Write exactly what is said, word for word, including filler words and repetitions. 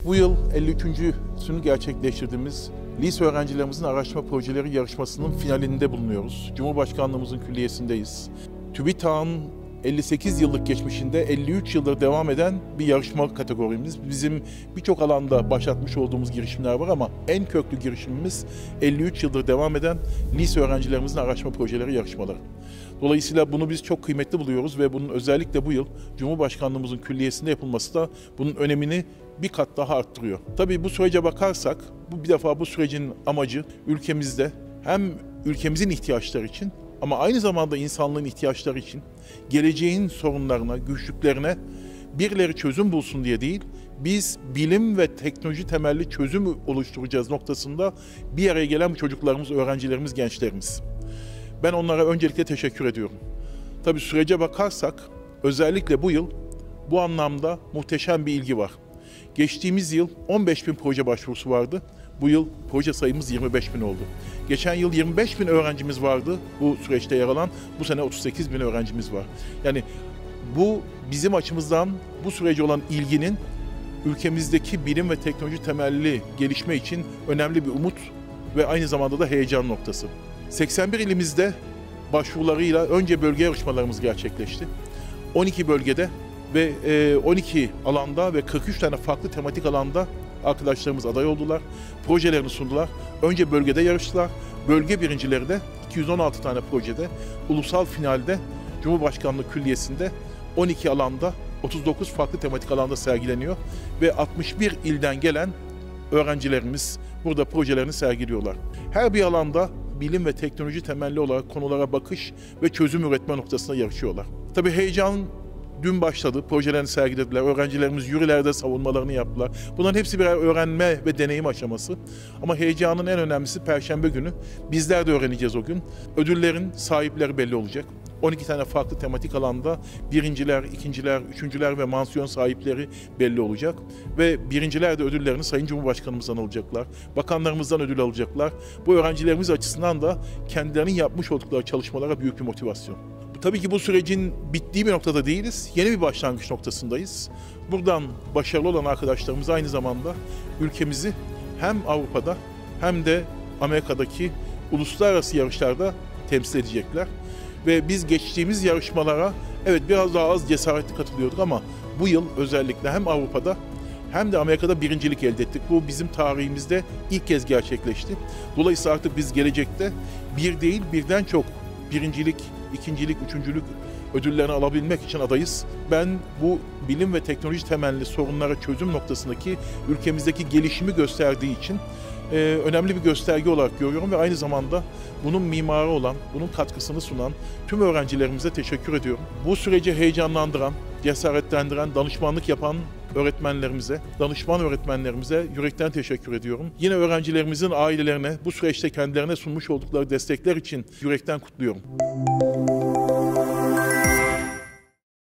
Bu yıl elli üçüncüsünü gerçekleştirdiğimiz lise öğrencilerimizin araştırma projeleri yarışmasının finalinde bulunuyoruz. Cumhurbaşkanlığımızın külliyesindeyiz. TÜBİTAK'ın elli sekiz yıllık geçmişinde elli üç yıldır devam eden bir yarışma kategorimiz. Bizim birçok alanda başlatmış olduğumuz girişimler var ama en köklü girişimimiz elli üç yıldır devam eden lise öğrencilerimizin araştırma projeleri yarışmaları. Dolayısıyla bunu biz çok kıymetli buluyoruz ve bunun özellikle bu yıl Cumhurbaşkanlığımızın külliyesinde yapılması da bunun önemini bir kat daha arttırıyor. Tabii bu sürece bakarsak, bu bir defa bu sürecin amacı ülkemizde hem ülkemizin ihtiyaçları için ama aynı zamanda insanlığın ihtiyaçları için geleceğin sorunlarına, güçlüklerine birileri çözüm bulsun diye değil, biz bilim ve teknoloji temelli çözüm oluşturacağız noktasında bir araya gelen bu çocuklarımız, öğrencilerimiz, gençlerimiz. Ben onlara öncelikle teşekkür ediyorum. Tabii sürece bakarsak özellikle bu yıl bu anlamda muhteşem bir ilgi var. Geçtiğimiz yıl on beş bin proje başvurusu vardı. Bu yıl proje sayımız yirmi beş bin oldu. Geçen yıl yirmi beş bin öğrencimiz vardı bu süreçte yer alan. Bu sene otuz sekiz bin öğrencimiz var. Yani bu bizim açımızdan bu sürece olan ilginin ülkemizdeki bilim ve teknoloji temelli gelişme için önemli bir umut ve aynı zamanda da heyecan noktası. seksen bir ilimizde başvurularıyla önce bölge yarışmalarımız gerçekleşti. on iki bölgede ve on iki alanda ve kırk üç tane farklı tematik alanda arkadaşlarımız aday oldular. Projelerini sundular. Önce bölgede yarıştılar. Bölge birincileri de iki yüz on altı tane projede ulusal finalde Cumhurbaşkanlığı Külliyesi'nde on iki alanda otuz dokuz farklı tematik alanda sergileniyor ve altmış bir ilden gelen öğrencilerimiz burada projelerini sergiliyorlar. Her bir alanda bilim ve teknoloji temelli olarak konulara bakış ve çözüm üretme noktasında yarışıyorlar. Tabii heyecan dün başladı, projelerini sergilediler, öğrencilerimiz jürilerde savunmalarını yaptılar. Bunların hepsi birer öğrenme ve deneyim aşaması. Ama heyecanın en önemlisi Perşembe günü. Bizler de öğreneceğiz o gün. Ödüllerin sahipleri belli olacak. on iki tane farklı tematik alanda birinciler, ikinciler, üçüncüler ve mansiyon sahipleri belli olacak. Ve birinciler de ödüllerini Sayın Cumhurbaşkanımızdan alacaklar, bakanlarımızdan ödül alacaklar. Bu öğrencilerimiz açısından da kendilerinin yapmış oldukları çalışmalara büyük bir motivasyon. Tabii ki bu sürecin bittiği bir noktada değiliz, yeni bir başlangıç noktasındayız. Buradan başarılı olan arkadaşlarımız aynı zamanda ülkemizi hem Avrupa'da hem de Amerika'daki uluslararası yarışlarda temsil edecekler. Ve biz geçtiğimiz yarışmalara evet biraz daha az cesaretli katılıyorduk ama bu yıl özellikle hem Avrupa'da hem de Amerika'da birincilik elde ettik. Bu bizim tarihimizde ilk kez gerçekleşti. Dolayısıyla artık biz gelecekte bir değil birden çok birincilik, ikincilik, üçüncülük ödüllerini alabilmek için adayız. Ben bu bilim ve teknoloji temelli sorunlara çözüm noktasındaki ülkemizdeki gelişimi gösterdiği için e, önemli bir gösterge olarak görüyorum ve aynı zamanda bunun mimarı olan, bunun katkısını sunan tüm öğrencilerimize teşekkür ediyorum. Bu süreci heyecanlandıran, cesaretlendiren, danışmanlık yapan öğretmenlerimize, danışman öğretmenlerimize yürekten teşekkür ediyorum. Yine öğrencilerimizin ailelerine, bu süreçte kendilerine sunmuş oldukları destekler için yürekten kutluyorum.